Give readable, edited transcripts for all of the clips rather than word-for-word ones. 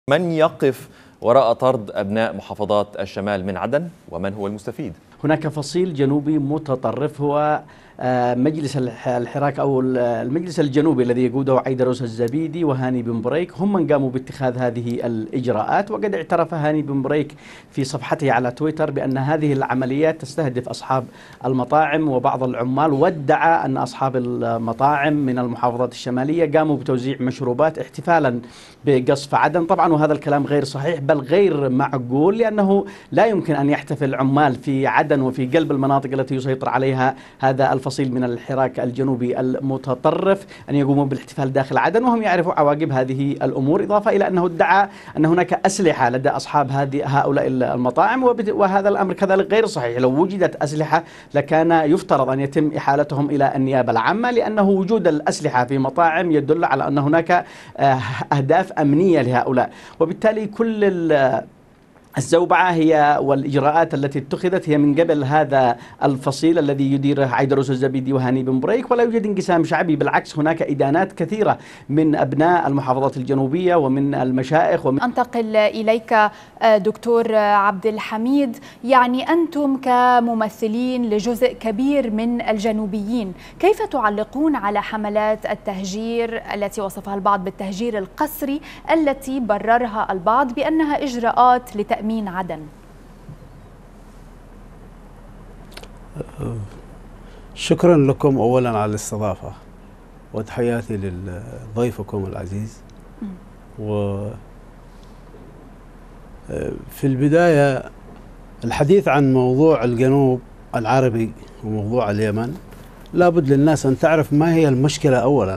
من يقف وراء طرد أبناء محافظات الشمال من عدن ومن هو المستفيد؟ هناك فصيل جنوبي متطرف هو مجلس الحراك أو المجلس الجنوبي الذي يقوده عيدروس الزبيدي وهاني بن بريك، هم من قاموا باتخاذ هذه الإجراءات. وقد اعترف هاني بن بريك في صفحته على تويتر بأن هذه العمليات تستهدف أصحاب المطاعم وبعض العمال، وادعى أن أصحاب المطاعم من المحافظات الشمالية قاموا بتوزيع مشروبات احتفالا بقصف عدن. طبعا وهذا الكلام غير صحيح بل غير معقول، لأنه لا يمكن أن يحتفل عمال في عدن وفي قلب المناطق التي يسيطر عليها هذا الفصيل من الحراك الجنوبي المتطرف أن يقوموا بالاحتفال داخل عدن وهم يعرفوا عواقب هذه الأمور، إضافة إلى أنه ادعى أن هناك أسلحة لدى أصحاب هؤلاء المطاعم، وهذا الأمر كذلك غير صحيح. لو وجدت أسلحة لكان يفترض أن يتم إحالتهم إلى النيابة العامة، لأنه وجود الأسلحة في مطاعم يدل على أن هناك أهداف أمنية لهؤلاء. وبالتالي كل الزوبعة هي والإجراءات التي اتخذت هي من قبل هذا الفصيل الذي يديره عيدروس الزبيدي وهاني بن بريك، ولا يوجد انقسام شعبي، بالعكس هناك إدانات كثيرة من أبناء المحافظات الجنوبية ومن المشائخ أنتقل إليك دكتور عبد الحميد، يعني أنتم كممثلين لجزء كبير من الجنوبيين، كيف تعلقون على حملات التهجير التي وصفها البعض بالتهجير القسري التي بررها البعض بأنها إجراءات لتأمين عدن؟ شكرا لكم أولا على الاستضافة، وتحياتي لضيفكم العزيز. وفي البداية الحديث عن موضوع الجنوب العربي وموضوع اليمن، لابد للناس أن تعرف ما هي المشكلة. أولا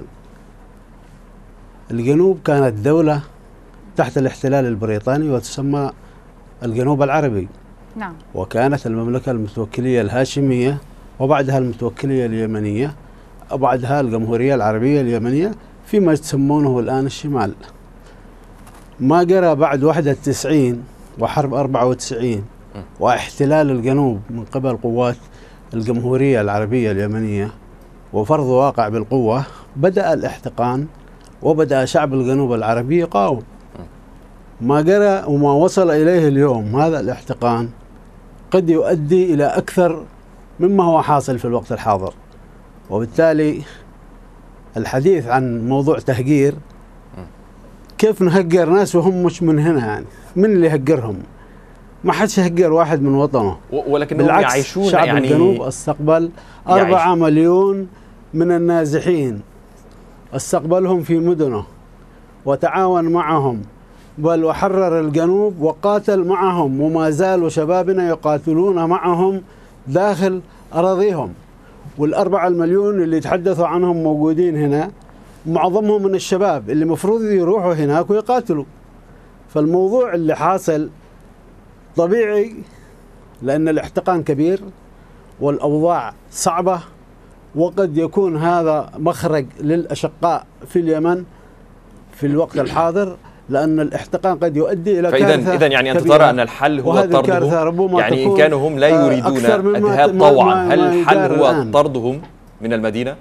الجنوب كانت دولة تحت الاحتلال البريطاني وتسمى الجنوب العربي. نعم. وكانت المملكة المتوكلية الهاشمية، وبعدها المتوكلية اليمنية، وبعدها الجمهورية العربية اليمنية فيما يسمونه الآن الشمال. ما جرى بعد 91 وحرب 94 واحتلال الجنوب من قبل قوات الجمهورية العربية اليمنية وفرض واقع بالقوة، بدأ الاحتقان وبدأ شعب الجنوب العربي يقاوم. ما جرى وما وصل إليه اليوم هذا الاحتقان قد يؤدي إلى أكثر مما هو حاصل في الوقت الحاضر. وبالتالي الحديث عن موضوع تهجير، كيف نهجر ناس وهم مش من هنا؟ يعني من اللي يهجرهم؟ ما حدش يهجر واحد من وطنه، ولكنهم يعيشون. شعب يعني الجنوب استقبل 4 مليون من النازحين، استقبلهم في مدنه وتعاون معهم، بل وحرر الجنوب وقاتل معهم، وما زالوا شبابنا يقاتلون معهم داخل أراضيهم. وال4 مليون اللي يتحدثوا عنهم موجودين هنا، معظمهم من الشباب اللي مفروض يروحوا هناك ويقاتلوا. فالموضوع اللي حاصل طبيعي، لأن الاحتقان كبير والأوضاع صعبة، وقد يكون هذا مخرج للأشقاء في اليمن في الوقت الحاضر، لأن الاحتقان قد يؤدي إلى كارثة. إذن يعني أنت ترى أن الحل هو طردهم؟ يعني إن كانوا هم لا يريدون الذهاب طوعا، هل الحل هو طردهم من المدينة؟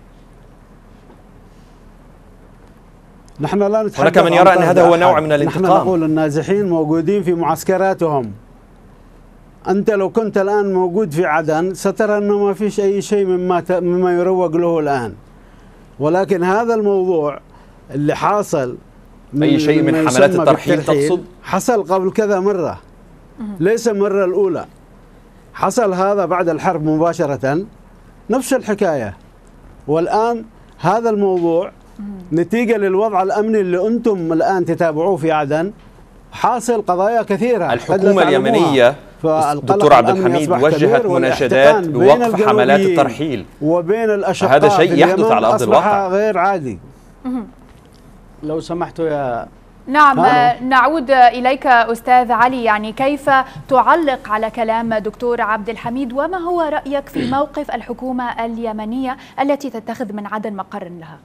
نحن لا نتحدث. هناك من يرى أن هذا هو نوع من الانتقام. نحن نقول النازحين موجودين في معسكراتهم. أنت لو كنت الآن موجود في عدن سترى أنه ما فيش أي شيء مما يروج له الآن. ولكن هذا الموضوع اللي حاصل، أي شيء من حملات الترحيل تقصد؟ حصل قبل كذا مرة، ليس المرة الأولى. حصل هذا بعد الحرب مباشرة، نفس الحكاية. والآن هذا الموضوع نتيجة للوضع الأمني اللي أنتم الآن تتابعوه في عدن، حاصل قضايا كثيرة. الحكومة اليمنية دكتور عبد الحميد وجهت مناشدات بوقف حملات الترحيل وبين الأشقاء، هذا شيء يحدث على أرض الواقع غير عادي. لو سمحتوا يا نعم نعود إليك أستاذ علي، يعني كيف تعلق على كلام دكتور عبد الحميد، وما هو رأيك في موقف الحكومة اليمنية التي تتخذ من عدن مقر لها؟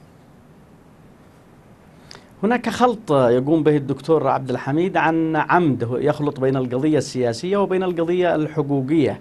هناك خلط يقوم به الدكتور عبد الحميد عن عمد، يخلط بين القضية السياسية وبين القضية الحقوقية.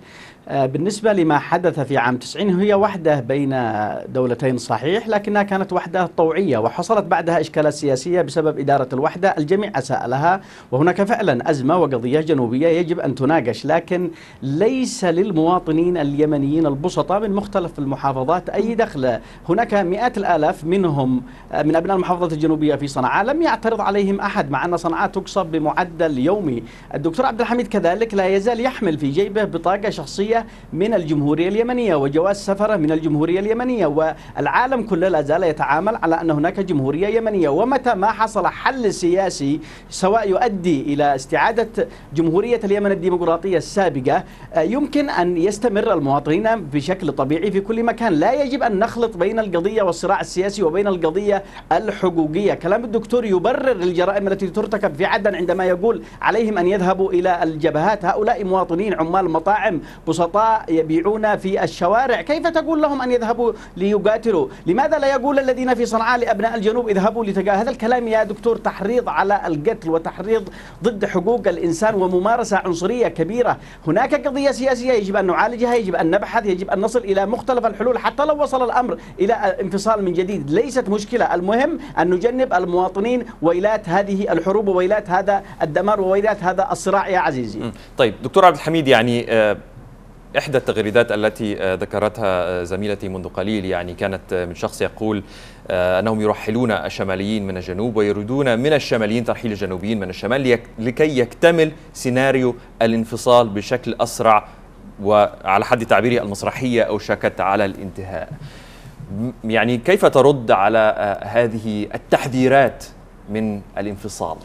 بالنسبة لما حدث في عام 90 هي وحدة بين دولتين صحيح، لكنها كانت وحدة طوعية وحصلت بعدها إشكالات سياسية بسبب إدارة الوحدة، الجميع أساء لها، وهناك فعلا أزمة وقضية جنوبية يجب أن تناقش، لكن ليس للمواطنين اليمنيين البسطاء من مختلف المحافظات أي دخل. هناك مئات الآلاف منهم من أبناء المحافظات الجنوبية في صنعاء لم يعترض عليهم أحد، مع أن صنعاء تقصف بمعدل يومي. الدكتور عبد الحميد كذلك لا يزال يحمل في جيبه بطاقة شخصية من الجمهورية اليمنية وجواز سفر من الجمهورية اليمنية، والعالم كله لا زال يتعامل على أن هناك جمهورية يمنية. ومتى ما حصل حل سياسي سواء يؤدي إلى استعادة جمهورية اليمن الديمقراطية السابقة، يمكن أن يستمر المواطنين بشكل طبيعي في كل مكان. لا يجب أن نخلط بين القضية والصراع السياسي وبين القضية الحقوقية. كلام الدكتور يبرر الجرائم التي ترتكب في عدن عندما يقول عليهم أن يذهبوا إلى الجبهات. هؤلاء مواطنين عمال مطاعم بسطاء يبيعون في الشوارع، كيف تقول لهم أن يذهبوا ليقاتلوا؟ لماذا لا يقول الذين في صنعاء لأبناء الجنوب اذهبوا لتقاتلوا؟ هذا الكلام يا دكتور تحريض على القتل وتحريض ضد حقوق الإنسان وممارسة عنصرية كبيرة. هناك قضية سياسية يجب أن نعالجها، يجب أن نبحث، يجب أن نصل إلى مختلف الحلول حتى لو وصل الأمر إلى انفصال من جديد، ليست مشكلة. المهم أن نجنب المواطنين ويلات هذه الحروب وويلات هذا الدمار وويلات هذا الصراع يا عزيزي. طيب دكتور عبد الحميد، يعني إحدى التغريدات التي ذكرتها زميلتي منذ قليل يعني كانت من شخص يقول أنهم يرحلون الشماليين من الجنوب ويريدون من الشماليين ترحيل الجنوبيين من الشمال لكي يكتمل سيناريو الانفصال بشكل أسرع، وعلى حد تعبيري المسرحية أوشكت على الانتهاء. يعني كيف ترد على هذه التحذيرات من الانفصال؟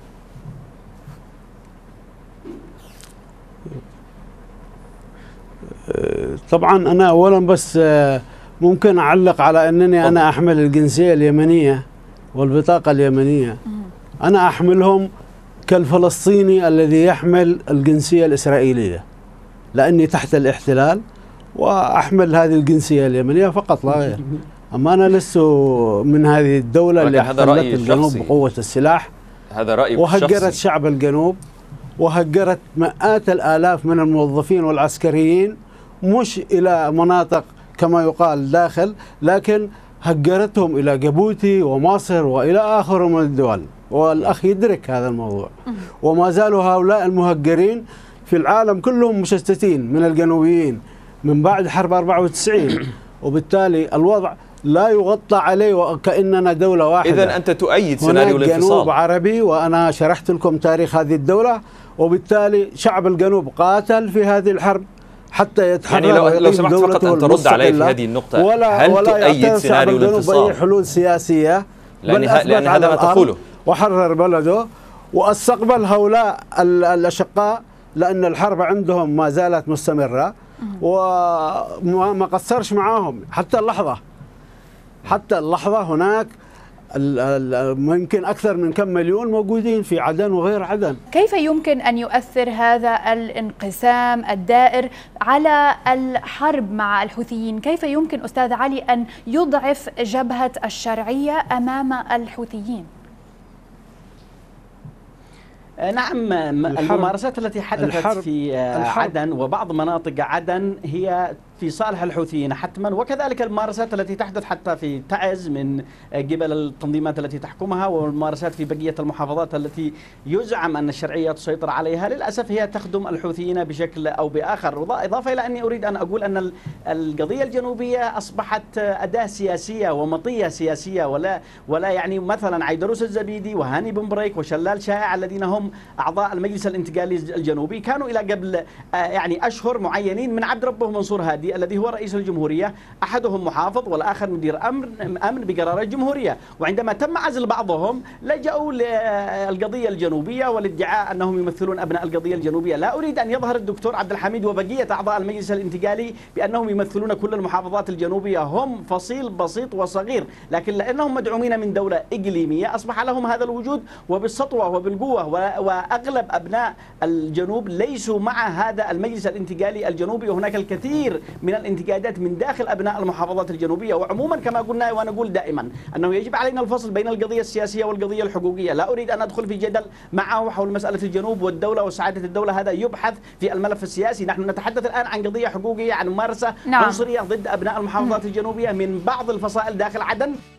طبعا أنا أولا بس ممكن أعلق على أنني أنا أحمل الجنسية اليمنية والبطاقة اليمنية. أنا أحملهم كالفلسطيني الذي يحمل الجنسية الإسرائيلية، لأني تحت الاحتلال وأحمل هذه الجنسية اليمنية فقط لا غير. أما أنا لست من هذه الدولة اللي احتلت الجنوب بقوة السلاح. هذا رأيي وهجرت شعب الجنوب وهجرت مئات الآلاف من الموظفين والعسكريين، مش إلى مناطق كما يقال داخل، لكن هجرتهم إلى جيبوتي ومصر وإلى آخر من الدول. والأخ يدرك هذا الموضوع. وما زالوا هؤلاء المهجرين في العالم كلهم مشتتين من الجنوبيين من بعد حرب 94، وبالتالي الوضع لا يغطى عليه وكأننا دولة واحدة. إذن أنت تؤيد سيناريو الانفصال. جنوب عربي، وأنا شرحت لكم تاريخ هذه الدولة، وبالتالي شعب الجنوب قاتل في هذه الحرب حتى يتحرر. يعني لو سمحت فقط أن ترد علي في هذه النقطة، هل تؤيد سيناريو الانفصال؟ أي حلول سياسية، لأن هذا ما تقوله، وحرر بلده واستقبل هؤلاء الأشقاء، لأن الحرب عندهم ما زالت مستمرة، وما قصرش معاهم حتى اللحظة. حتى اللحظة هناك ممكن أكثر من كم مليون موجودين في عدن وغير عدن. كيف يمكن أن يؤثر هذا الانقسام الدائر على الحرب مع الحوثيين؟ كيف يمكن أستاذ علي أن يضعف جبهة الشرعية أمام الحوثيين؟ نعم، الممارسات التي حدثت في عدن وبعض مناطق عدن هي في صالح الحوثيين حتما، وكذلك الممارسات التي تحدث حتى في تعز من قبل التنظيمات التي تحكمها، والممارسات في بقية المحافظات التي يزعم أن الشرعية تسيطر عليها، للأسف هي تخدم الحوثيين بشكل أو بآخر. إضافة إلى أني أريد أن أقول أن القضية الجنوبية أصبحت أداة سياسية ومطية سياسية، ولا يعني مثلا عيدروس الزبيدي وهاني بن بريك وشلال شائع الذين هم أعضاء المجلس الانتقالي الجنوبي كانوا إلى قبل يعني أشهر معينين من عبد ربه منصور هادي الذي هو رئيس الجمهورية، أحدهم محافظ والآخر مدير أمن بقرار الجمهورية. وعندما تم عزل بعضهم لجأوا للقضية الجنوبية والادعاء أنهم يمثلون أبناء القضية الجنوبية. لا أريد أن يظهر الدكتور عبد الحميد وبقية أعضاء المجلس الانتقالي بأنهم يمثلون كل المحافظات الجنوبية، هم فصيل بسيط وصغير، لكن لأنهم مدعومين من دولة إقليمية أصبح لهم هذا الوجود وبالسطوة وبالقوة. وأغلب أبناء الجنوب ليسوا مع هذا المجلس الانتقالي الجنوبي، وهناك الكثير من الانتقادات من داخل أبناء المحافظات الجنوبية. وعموما كما قلنا وأنا أقول دائما أنه يجب علينا الفصل بين القضية السياسية والقضية الحقوقية. لا أريد أن أدخل في جدل معه حول مسألة الجنوب والدولة وسعادة الدولة، هذا يبحث في الملف السياسي. نحن نتحدث الآن عن قضية حقوقية، عن ممارسة عنصرية ضد أبناء المحافظات الجنوبية من بعض الفصائل داخل عدن.